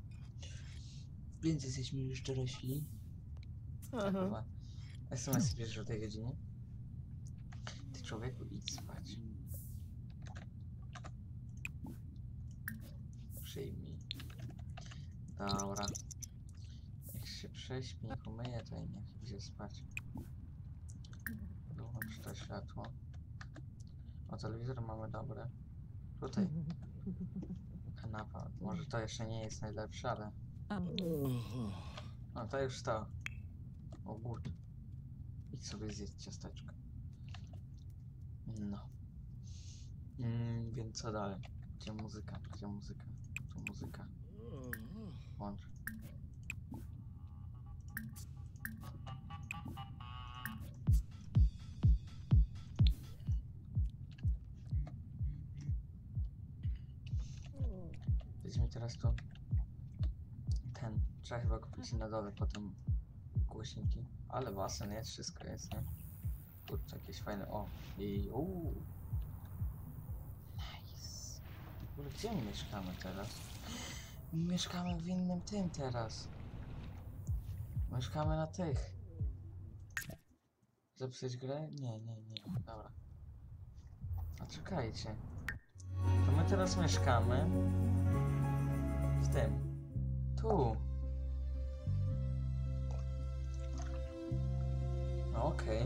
Speaker 1: Więc jesteśmy już dorośli. Chyba. SMS bierzesz o tej godzinie? Ty, człowieku, idź spać. Przyjmij. Dobra. Niech się prześpi, niech umyje to i niech idzie spać. Wyłącz to światło. O, telewizor mamy dobre. Tutaj. Kanapa. Może to jeszcze nie jest najlepsze, ale... No to już to. O, głód. Idź sobie zjeść ciasteczko. No. Więc co dalej? Gdzie muzyka? Gdzie muzyka? Tu muzyka. Włącz. Weźmy teraz tu ten. Trzeba chyba kupić na dole potem głośniki. Ale basen jest, wszystko jest, nie? Kurczę, jakieś fajne. O! I nice. W ogóle gdzie my mieszkamy teraz? Mieszkamy w innym tym teraz. Mieszkamy na tych. Zapisać grę? Nie. Dobra. A czekajcie. To my teraz mieszkamy w tym. Tu. No, okej.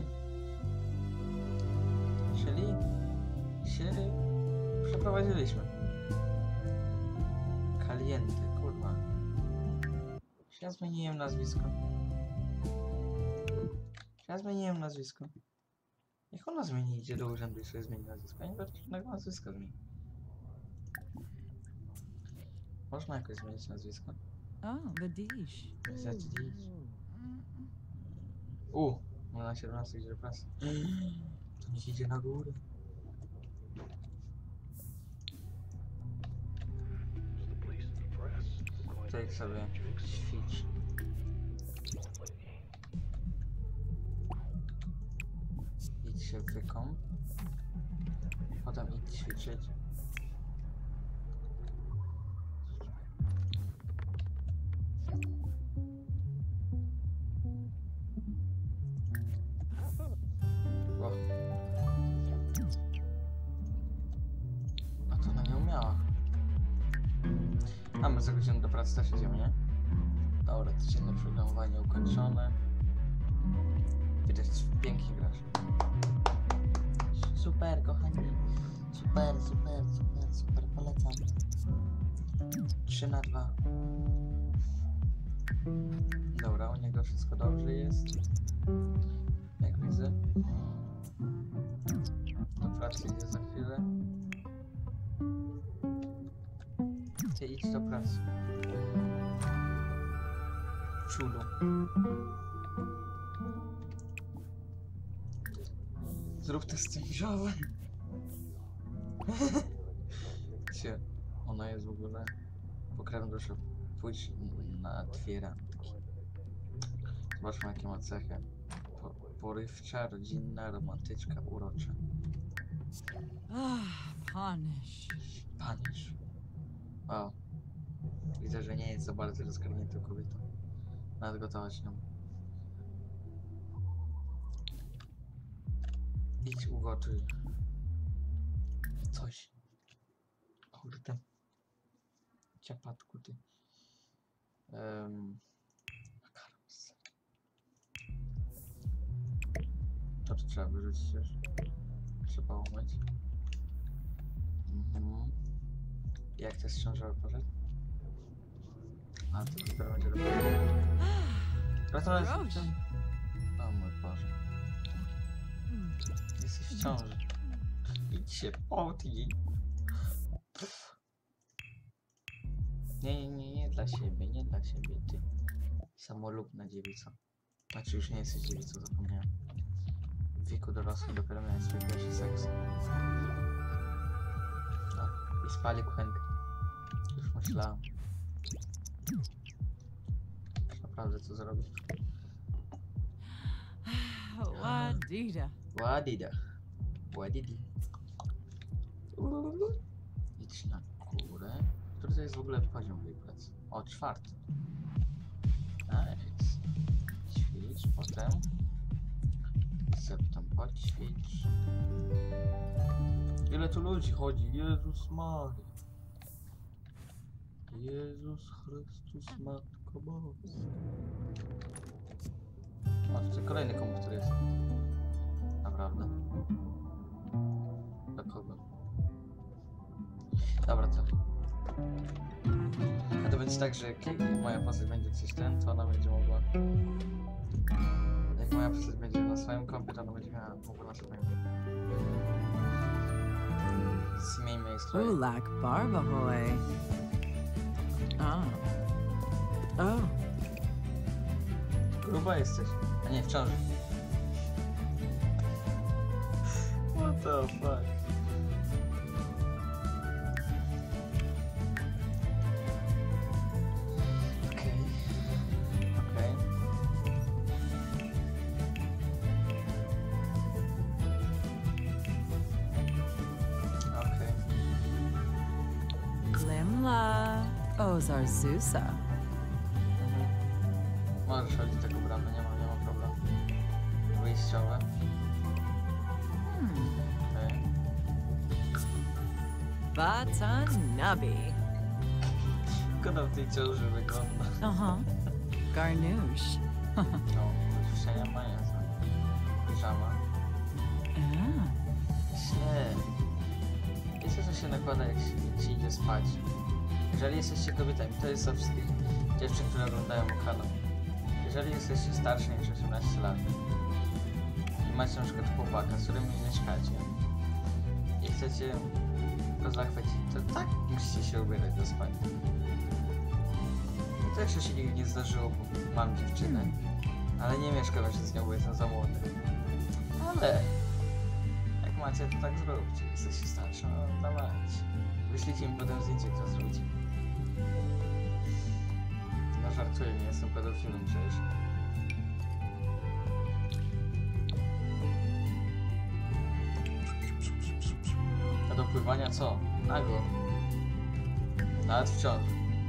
Speaker 1: Czyli się przeprowadziliśmy. Zajęty, kurwa. Ja zmieniłem nazwisko. Niech ona zmieni, idzie do urzędu i sobie zmieni nazwisko. Ja nie będę żadnego nazwiska zmienić. Można jakoś zmienić nazwisko?
Speaker 8: Oh, the dish.
Speaker 1: No na 17 idzie do pracy. To niech idzie na górę. Tutaj sobie ćwicz. Idź się wykąp. Potem idź ćwiczyć. O. A to ona nie umiała. A my za godzinę do pracy też idziemy, nie? Dobra, codzienne programowanie ukończone. Widać, pięknie grasz. Super, kochani. Super, polecam. 3/2. Dobra, u niego wszystko dobrze jest. Jak widzę. Do pracy idzie za chwilę. Ty idź do pracy. Czulu. Zrób test ciążowy. Gdzie ona jest w ogóle? Pokrewna dusza. Pójdź na dwie randki. Zobaczmy, jakie ma cechy. Porywcza, rodzinna, romantyczka, urocza.
Speaker 8: Punish.
Speaker 1: Panisz. Wow. Widzę, że nie jest za bardzo rozgarniętą kobietą. Nawet gotowa się. Idź ugotuj. Coś. Kurde. Ciapatku ty. Makaron. To trzeba wyrzucić już. Trzeba umyć. Jak to jest ciążowy pożar? A to dopiero będzie robić. Gratulacje. O mój Boże. Jesteś w ciąży. Idź się potnij. Nie dla siebie, nie dla siebie, ty. Samolubna dziewica. Znaczy już nie jesteś dziewicą, zapomniałem. W wieku dorosłym dopiero miałem swój pierwszy seks. O, i spali kuchenkę. Już myślałem. Już naprawdę co zrobić.
Speaker 8: Ładida.
Speaker 1: Ładida. Ładidi. Idź na górę. Który to jest w ogóle poziom tej pracy? O, 4. Nice. Ćwicz, potem. Septem poćwicz. Ile tu ludzi chodzi? Jezus Maria. Jezus Chrystus, Matko Boska. O, tutaj kolejny komputer jest. Naprawdę. Do kogo? Dobra, to. A to będzie tak, że jak moja postać będzie coś ten, to ona będzie mogła... Jak moja postać będzie na swoim kompie, to ona będzie mogła na swoim. Zmieńmy jej stroje.
Speaker 8: Ulak Barbahoy. Oh.
Speaker 1: Gruba jesteś. A nie, w ciąży. What the fuck?
Speaker 8: Glimla. Ozarzusa.
Speaker 1: Możesz chodzić tego bramy, nie ma problemu. Wyjściowe. Okej.
Speaker 8: Batanabi.
Speaker 1: Szkoda w tej ciąży wygląda.
Speaker 8: Garnouche.
Speaker 1: No, to się nie ma język. Piżama. Źle. Wiecie, co się nakłada, jak się idzie spać? Jeżeli jesteście kobietami, to jest dla wszystkich dziewczyn, które oglądają kanał. Jeżeli jesteście starsze niż 18 lat i macie na przykład chłopaka, z którym mieszkacie i chcecie go zachwycić, to tak musicie się ubierać do spania. To jeszcze się nigdy nie zdarzyło, bo mam dziewczynę, ale nie mieszkam jeszcze z nią, bo jestem za młody. Ale jak macie, to tak zróbcie. Jesteście starsi, no dawajcie. Wyślijcie mi potem zdjęcie, kto zrobicie. No żartuję, nie jestem pedofilem przecież. A do pływania co? Nago. Nawet wciąż.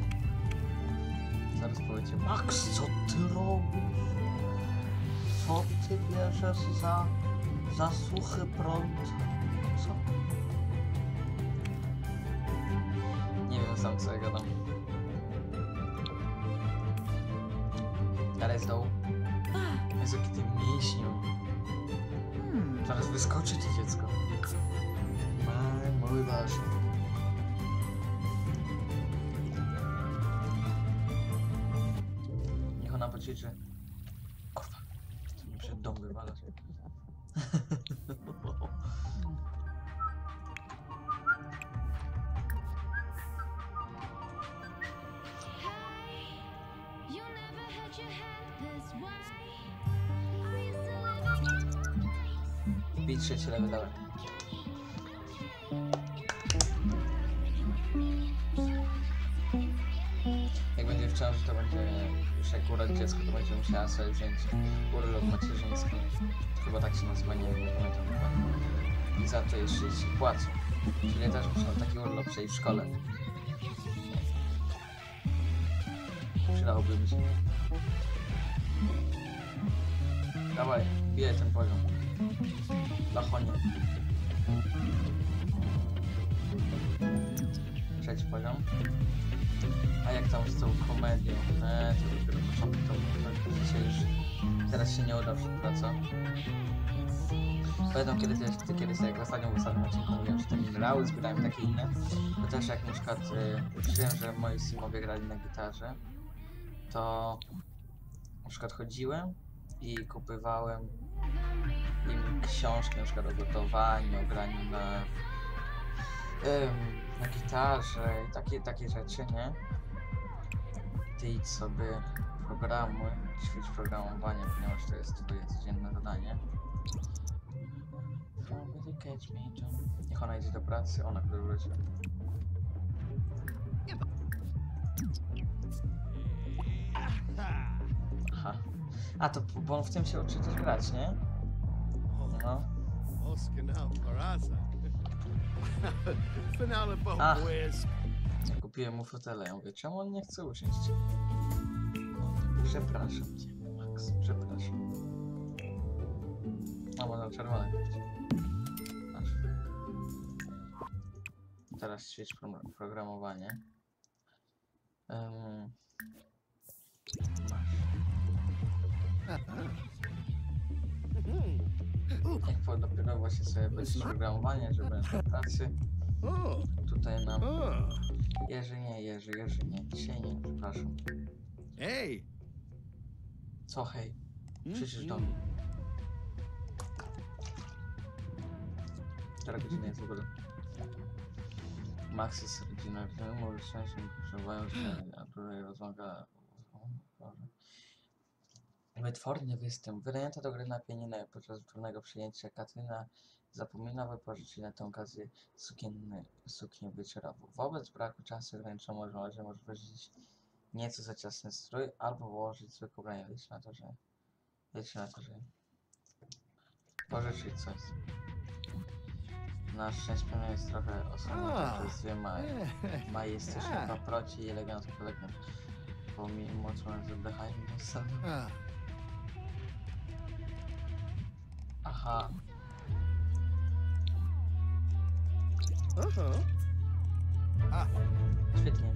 Speaker 1: Zaraz powiecie, Max, co ty robisz? Co ty bierzesz za suchy prąd? Co? Nie wiem sam co ja gadam. Ale z dołu. Jest jaki ty mięśniu. Zaraz wyskoczy ci dziecko. Mój ważny. Niech ona poćwiczy. Kurwa, co mi przed dom wywalasz. Bij trzeci lewy, dawaj. Jak będzie w ciąży, to będzie już jak urodzi dziecko, to będzie musiała sobie wziąć urlop macierzyński. Chyba tak się nazywa, nie wiem, nie pamiętam dokładnie. I za to jeszcze się płacą. Czyli też muszą taki urlop przejść w szkole. Przydałoby mi się. Dawaj, bijaj ten poziom. Lachonie. Trzeci poziom. A jak tam z tą komedią? To dopiero początek, to dzisiaj już... Teraz się nie uda współpraca. Pamiętam kiedyś jak w ostatnim odcinku mówiłem, że te minerały zbierałem takie inne. To też jak na przykład czułem, że moi simowie grali na gitarze, to na przykład chodziłem i kupywałem im książki na przykład o gotowaniu, o graniu na gitarze i takie rzeczy, nie? Ty idź sobie programuj, ćwicz programowanie, ponieważ to jest twoje codzienne zadanie. Niech ona idzie do pracy, ona kiedy wróci. Aha. A to, bo on w tym się uczy też grać, nie? No. Ach. Kupiłem mu fotele, ja mówię, czemu on nie chce usiąść? Przepraszam cię, Max, przepraszam. A można czerwone kupić. Masz. Teraz ćwicz programowanie. Jak dopiero właśnie sobie będzie programowanie, żeby na pracy. Tutaj nam... Jerzy nie, dzisiaj nie, przepraszam.
Speaker 2: Hej!
Speaker 1: Co hej? Przyszedł do mnie. Która godzina jest w ogóle? Max jest rodziną, mówię szczęście, potrzebują się, a tutaj rozmaga... Wytworny występ. Wynajęta do gry na pianinę podczas wieczornego przyjęcia Katyna zapomina wypożyczyć na tę okazję suknię wieczorową. Wobec braku czasu ograniczoną może wyżyć nieco za ciasny strój albo włożyć zwykłe ubranie. Liczy na to, że pożyczyć coś. Na szczęście jest trochę osobna przez dwie majestyczne paproci i elegancko polegną. Pomimo co zadechaniem do sam. Aha. Świetnie.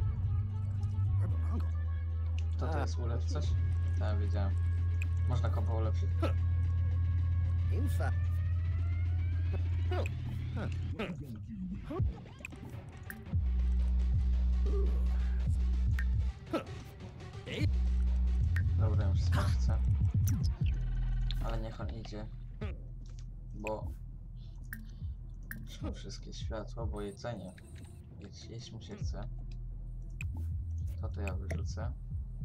Speaker 1: To jest ulepszyć coś? Tak, wiedziałem. Można kompo ulepszyć. idzie, bo trzeba wszystkie światła, bo jedzenie, jeść mi się chce, to ja wyrzucę.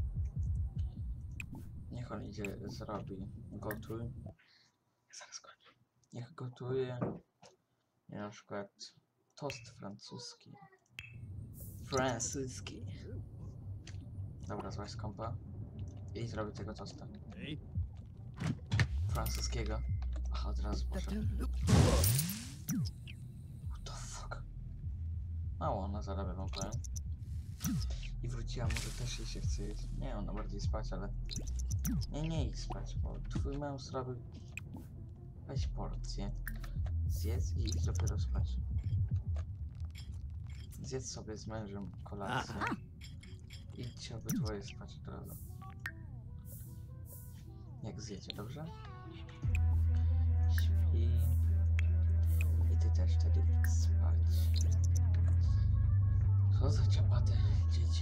Speaker 1: Niech on idzie, zrobi, gotuj. Zaraz kończę. Niech gotuje na przykład tost francuski. Dobra, złaź z kompa i zrobię tego tosta.
Speaker 6: Hey.
Speaker 1: Francuskiego. Aha, od razu poszedł. What the fuck? Mało ona zarabia, wam powiem. I wróciła, może też jej się chce jeść. Nie, ona bardziej spać, ale... Nie idź spać, bo twój męż zrobił... Weź porcję. Zjedz i idź dopiero spać. Zjedz sobie z mężem kolację. Idźcie obydwoje spać od razu. Jak zjecie, dobrze? Śpi. I ty też wtedy idź spać. Co za ciapaty, dzieci.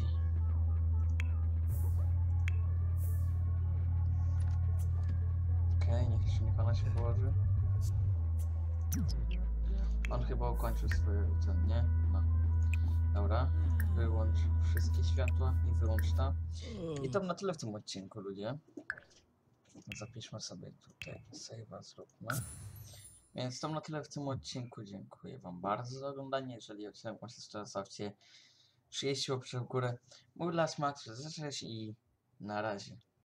Speaker 1: Okej, niech ona się położy. On chyba ukończył swoje ten, nie? No. Dobra. Wyłącz wszystkie światła i wyłącz ta. I to na tyle w tym odcinku, ludzie. Zapiszmy sobie tutaj, save'a zróbmy. Więc to na tyle w tym odcinku. Dziękuję wam bardzo za oglądanie. Jeżeli odcinek wam się spodobał, zostawcie 30 łapek w górę. Mój Las Max, i na razie.